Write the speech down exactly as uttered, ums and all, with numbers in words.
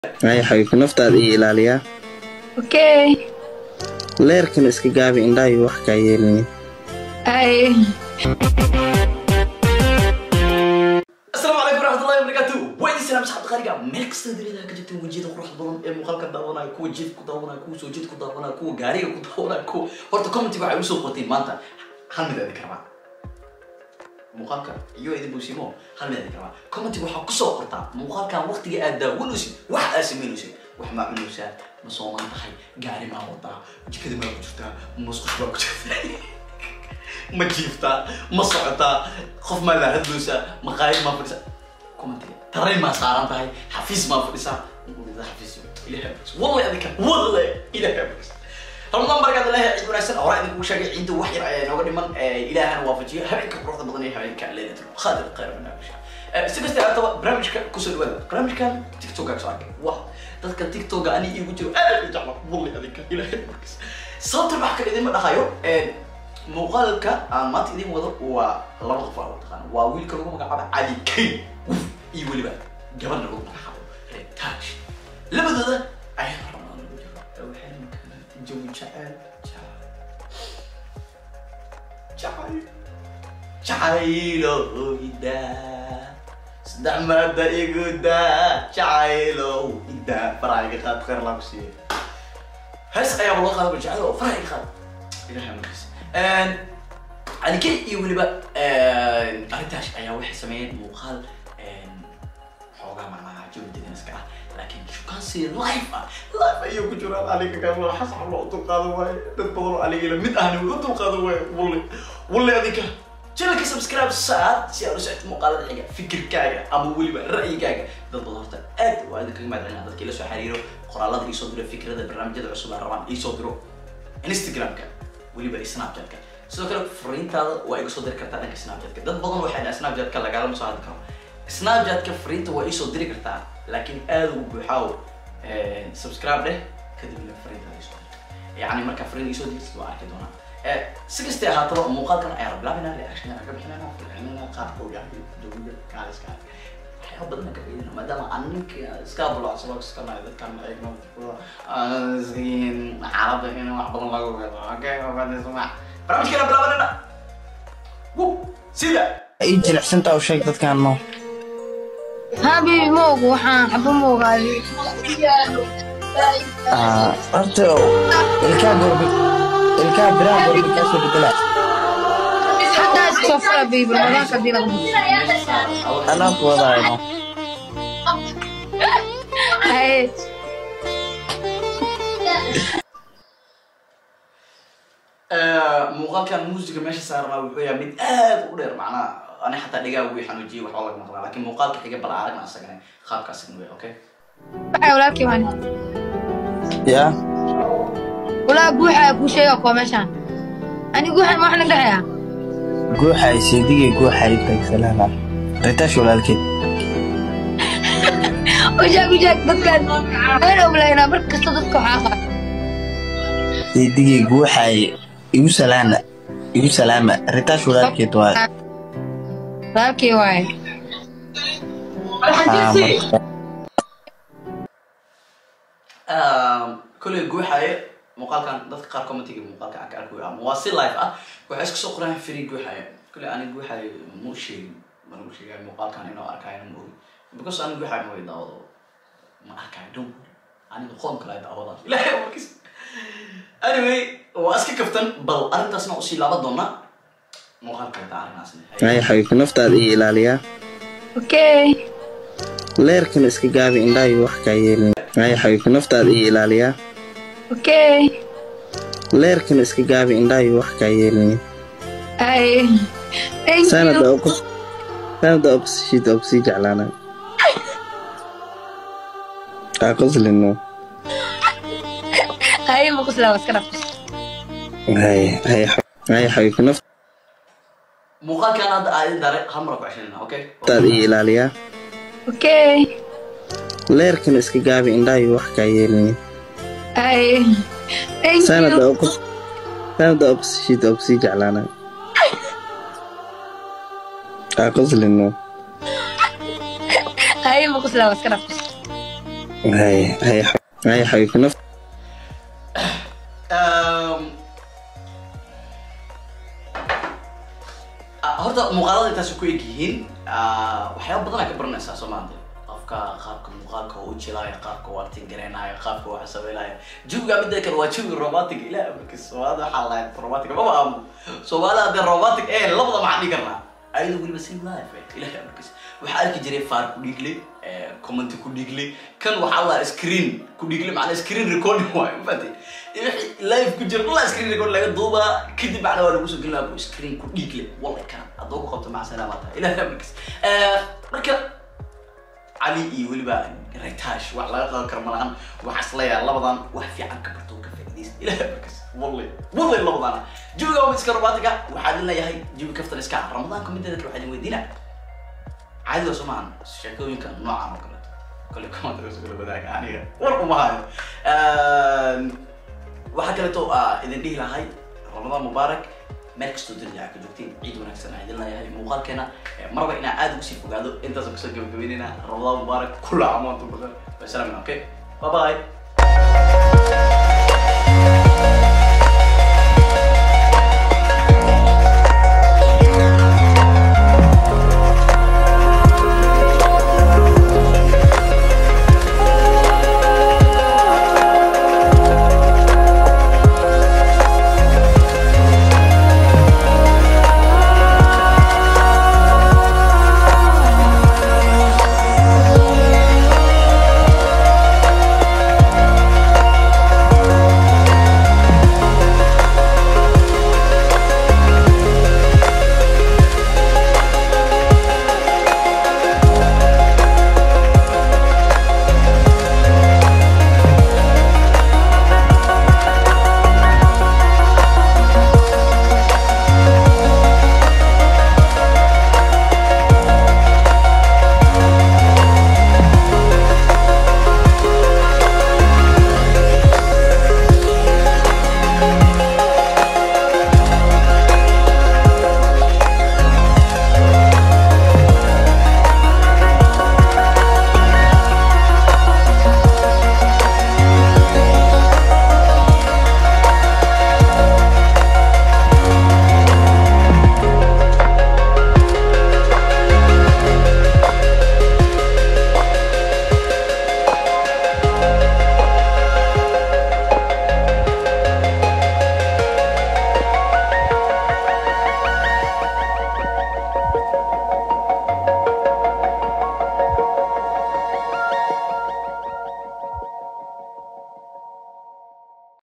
هاي حبيبي نفتاد إيه إلاليا اوكي leerkan iska gaabi indhaha wax ka yeelin اي السلام عليكم ورحمة الله وبركاته. وين السلام صاحب خارجة ميكس تدري إذا كنت وجيت أروح ضمن مقالك داونا كو جيت كداونا كو سوجيت كداونا كو جاري كداونا كو هرت كومنتي بقى يوسف قطين مانتا هل من ذلك كمان مقالك يو إذا بوسيمو هل من ذلك كمان كومنتي بحق قصة قطع مقالك وقت جاء أدا ونوسي واحد أسمي نوسي واحد ما نوسي مصومان تحي جاري ما وطا وجي كده ما بجوتا مسخش ما بجوتا ما جيفتا ما صعتا خوف ما لا هدوسا مقايد ما فرسا كومنتي ترى ما صارن تاعي حفيز ما فرسا نقول إذا حفيز إلى هبس والله أذكر والله إلى هبس رمضان بركة الله عيد وناسن أوراق ذيك وشاق عيد وحير نقول من إلهنا وافجيه هبيك بروح ضمني هبيك ليلة خادر القير من أبشة سبست أتوا برامج كوسل ولا برامج كان تيك توك أكثر واحد تذكر تيك توك أنا يوتيوب أنا اللي جمع والله أذكر إلى هبس صوت البحكة إذا ما دخايو مقالك aan maanta idin wado waa laba qof oo taqaan waa wiilka lagu magacaabo Ali Kay iyo waliba gabadha lagu magacaabo Taaj labadooda ay ramaan ugu jiro waxaan ka jawi jacayl jacayl jacaylo ida sadamada iguda jacaylo ida faraaga qaad khayr la ku siiyay hays ayaa loo qaado jacaylo faraaga qaad ilahay markaas and على كي يقول بقى أرتاش أيها واحد سمين مقال حوجا معنا جود الناس كده لكن شو كان سير لايف لايف أيوة كجورات عليك كان حس على الله تقاضوا واي تدبروا عليه لما متأهل ولا تقاضوا واي والله والله هذيك شلك سبسكرايب ساعات سيارة ساعات مقالة حاجة فكر كاجا أبو ولي بقى رأي كاجا ده ضلرت أد وهذا كلمة عن هذا كله سو حريره قرالات يصدروا فكرة ده برنامج ده عصبة روان يصدروا انستغرام كان ولي بقى سناب شات كان sidoo kale fariintaada waa iga soo diri kartaa dhanka Snapchat-ka dad badan waxay dhahaan Snapchat-ka lagala soo hadli karo Snapchat-ka fariinta waa isoo diri kartaa laakiin aad u buuxaaw ee subscribe dheh kadibna fariintaada isoo yani marka fariin isoo dirto waa arki doonaa ee si kasta ha haataba muuqaalkan ay rab laabina reaction ka bixinayna fiirinayna qaabka uu yahay dawladda kaaliska waxay badan ka fiirinayna maadaama anninka iska bulac sabab iska ma dadkan ma eegno aan siin carabda inuu wax badan lagu wado okay waa isma برامج كنا بلا بلا وو سيدا يجي لحسن تاو شيء تتكلم هابي موغو وحان حبو موغالي آه أرتو الكابر الكابر برامج كاسو بتلا حتى السفرة بي برمضان كبيرة أنا بوضعي هاي muuqaal kan muusiga meesha saarnaa wuxuu yahay mid aad u dheer macnaha ani xataa dhigaa wii xanuujiye wax laga maqlaa laakiin muuqaalka xiga bal aragna asagana qaabkaas inuu yahay okay waxay walaalkii waan يا walaa buuxa ku sheega ko meeshan ani guuxan wax la dhaxaya guuxay sidiga guuxay tag salaama ritash walaalkii وجاك وجاك dadkan ayna umleeyna markasta dadka xaaqa sidiga guuxay igu salaama igu salaama ritash walaalkii waa walaalkii waay um kulli guuxay muuqaalkan dadka qaar commentiga muuqaalka aan ka arko ama waa si live ah waxay iska soo qoraan free guuxay kulli ani guuxay muu sheegin ma uu sheegay muuqaalkan inuu arkaayo ma ogi because ani guuxay ma daawado ma arkaayo dhow ani qoom kale daawada ilaahay warkiis anyway واسكي كفتن بل أنت تسمع أشي لابد دونا مخالفة تعرف ناس هاي حبيبي نفتاد إيه إلاليا اوكي leerkan iska gaabi indhaha wax ka yeelin هاي حبيبي نفتاد إيه إلاليا اوكي leerkan iska gaabi indhaha wax ka yeelin اي سنة أوكس سنة أوكس شيء أوكسي جعلنا أقص لنا هاي مقصلة بس كده هاي هاي هاي حبيبي نفط مقال كان هذا عادي داري خمرك عشان أوكي تادي إلاليا اوكي leerkan iska gaabi indhaha wax ka yeelin اي سنة أوكس سنة أوكس شيء أوكسي جعلنا أقص لنا هاي مقصلة بس كده هاي هاي هاي حبيبي نفط horta muuqaalada intaas ku eg yihiin waxyaabo badan ka baranaysaa Soomaaliya qofka qaabka muuqaalka uu jilaayo qaabka uu artin gareenayo qaabka uu xisaabeeyo juuga mid kale waa juuga romantic ilaa markii Soomaaliya waxa la yiraahdo romantic baba am Soomaaliya de romantic ee labada macni karna ayadu waliba sim life ilaa markii waxa arki jiray faar ku dhiglay comment ku dhiglay kan waxa la screen ku dhiglay macna screen recording waa fadi live ku jiro la screen record laga duuba kadib macna waa lagu soo galaa screen ku dhiglay wallahi kan adoo ku qabto ma salaamata ilaa markii ee marka علي يولبا ريتاش وعلى غير كرمان وحصليا لبضان وحفي عن كبرتو كفيديس الى مركز والله والله لبضان جوجا ومسكرباتك وحادنا ياهي جيب كفتر اسكا رمضان كم مدة تروح ويدينا عادي لو سمعنا شكوين كان نوعا ما كنت كل كمان تقول بداك يعني ورقوا معايا وحكيتو اذا دي لهاي رمضان مبارك مالك استوديو لك جوجتين عيد ونكسنا عيدنا يا هاي مقالكنا مرة إنا عاد وسيف وقعدوا أنت زوجك جبيننا رمضان مبارك كل عام وأنتم بخير والسلام عليكم باي باي